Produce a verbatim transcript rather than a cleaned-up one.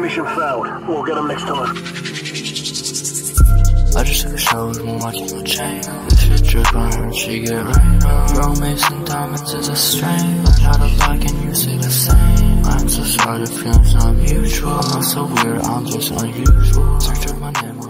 Mission failed. We'll get them next time. I just took a shower with my watch and my chain. This shit drip on her, she get rained on. Romance and diamonds is a strain. I try to like and you say the same. I'm so sorry, the feeling's not mutual. I'm not so weird, I'm just unusual. Search up my name.